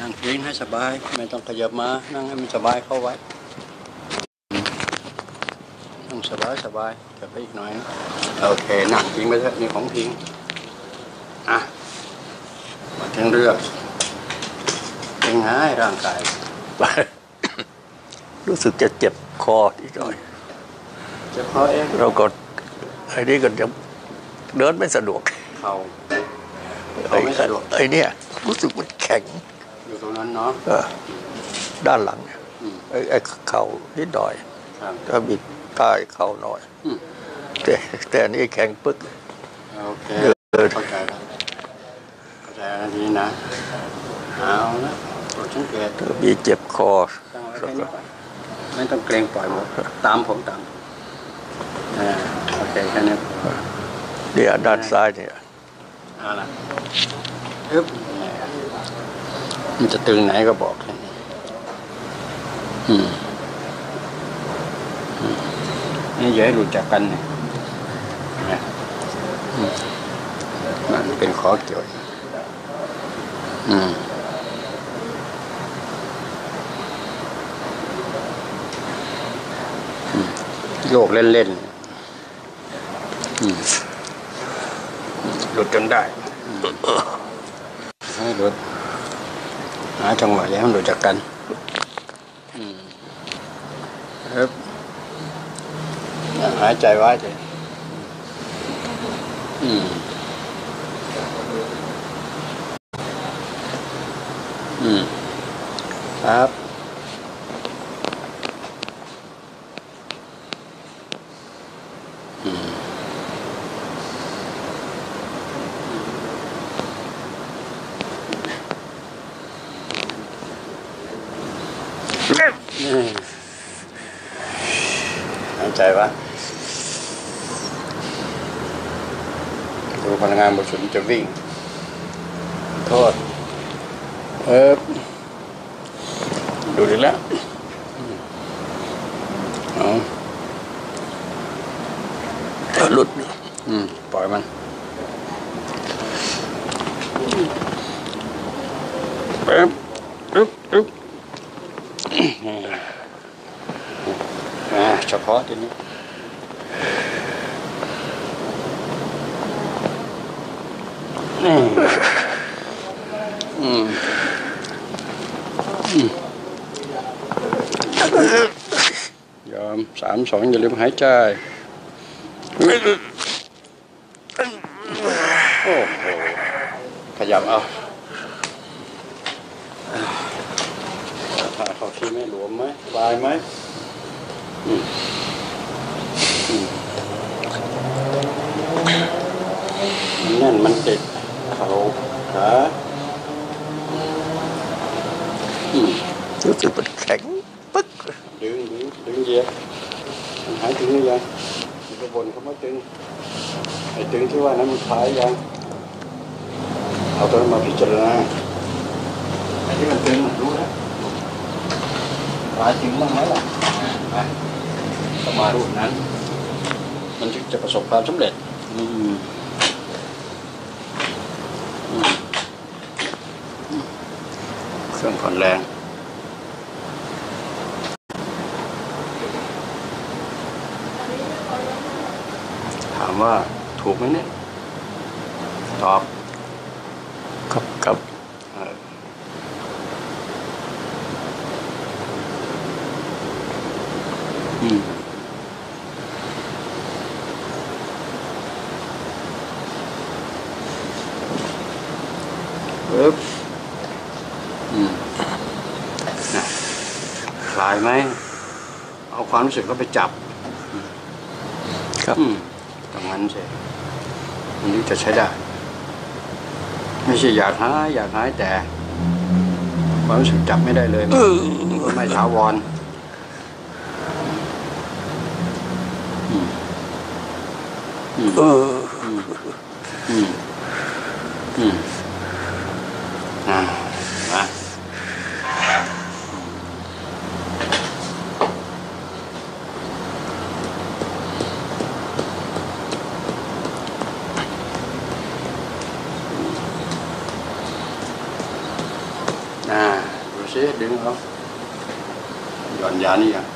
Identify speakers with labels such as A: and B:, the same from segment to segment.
A: นั่งพิงให้สบายไม่ต้องขยับมานั่งให้มันสบายเข้าไว้นั่งสบายจะไปอีกหน่อยนะโอเคนั่งพิงไปเถอะนี่ของพิงอ่ะมาถึงเรื่องเป็นไงร่างกาย
B: รู้สึกจะเจ็บคออีกหน่อย
A: เจ็บคอเอง
B: เราก็ไอ้นี่ก็จะเดินไม่สะดวก
A: เขาไม่สะดวก
B: ไอ้นี่รู้สึกมันแข็ง
A: อยู่ตรงนั้นเนาะ
B: ด้านหลังไอ้เข่านิดหน่อยก็บิดใต้เข่าหน่อยแต่นี่แข็งปึ๊ก
A: โอเคเข้าใจแล้วดีนะเอาละตรวจสังเกต
B: มีเจ็บคอ
A: ไม่ต้องเกรงปล่อยหมดตามผมโอเคแค่นี้
B: เนี่ยด้านซ้ายเนี่ย
A: เอาละมันจะตึงไหนก็บอกแค่นี้นี่อย่าให้หลุดจากกันเนี่ยมันเป็นข้อเกี่ยวโยกเล่นหลุดจนได้ให้หลุดหาจังหวะแล้วหลุดจากกันหายใจไว้เลยครับหายใจวะดูพนักงานบริษัทจะวิ่งโทษดูดีแล้ว
B: หลุด
A: ปล่อยมันปึ๊บเฉพาะทีนี้ยอม3 2อย่าลืมหายใจโอ้โหขยับเอาถ้าเขาที่ไม่หลวมไหมสบายไหมมันแน่นมันติดเขาขา
B: รู้สึกมันแข็งปึ๊ก
A: ดึงเหยียดมันหายตึงหรือยังมีกระบวนเขาไม่ตึงไอ้ตึงที่ว่านั้นมันคลายยังเอาตัวนั้นมาพิจารณาไอ้ที่มันตึงรู้แล้วคลายตึงบ้างไหมล่ะก็มารูปนั้นมันจะประสบความสำเร็จเครื่องผ่อนแรงถามว่าถูกไหมเนี่ยตอบ
B: ครับ
A: คลายไหมเอาความรู้สึกก็ไปจับ
B: ครับ
A: ตรงนั้นใช่อันนี้จะใช้ได้ไม่ใช่อยากหายแต่ความรู้สึกจับไม่ได้เลยมันก็ไม่ถาวรมาดูสิดึงเอาหย่อนยานี่ยัง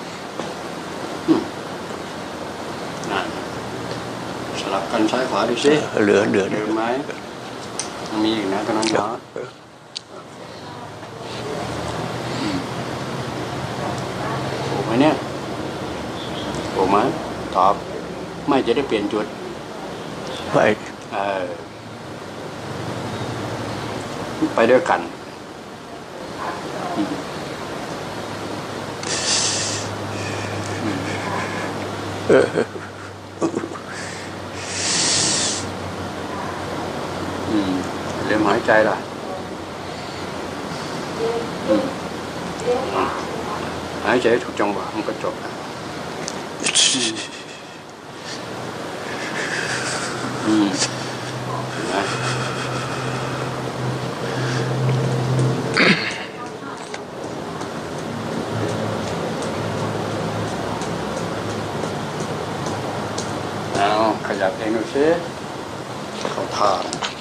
A: สลับกันซ้ายขวาดูสิ
B: เหลือ
A: ไหมมีอีกนะตอนนั้นเนาะโอ้ไหมเนี่ยโอ้ไหมตอบไม่จะได้เปลี่ยนจุด
B: ไม่
A: ไปด้วยกันเริ่มหายใจล่ะหายใจถูกจังหวะมันก็จบแล้วนะเอาขยับเองดูสิเขาทาน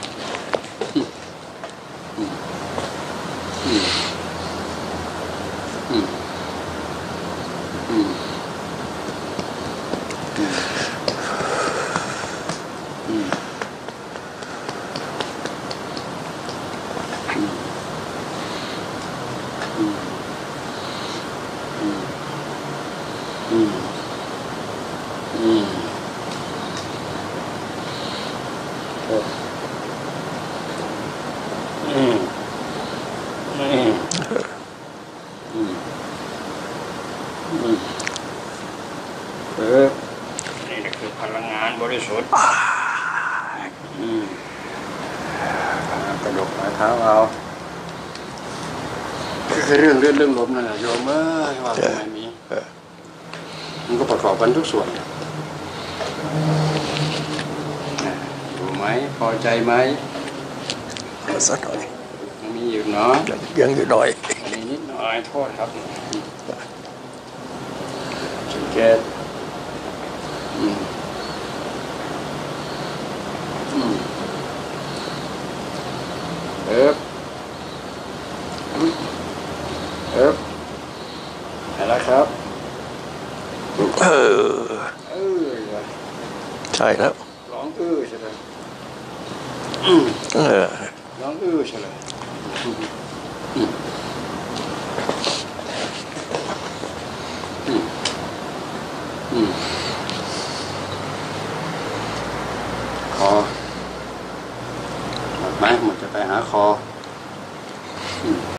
A: นี่คือพลังงานบริสุทธิ์กระดกฝ่าเท้าเอาคือเรื่องลมนั่นแหละโยมว่าทำไมมีมันก็ประกอบกันทุกส่วนดูไหมพอใจไหม
B: สักหน่อย
A: มีอยู่เนาะ
B: ยังอยู่หน่อย
A: มีนิดหน่อยโทษครับสังเกตเห็นแล้วครับ
B: ใช่แล้ว
A: ร้องใช่ไหมร้องใช่ไหมคอหมดไหมหมดจะไปหาคอ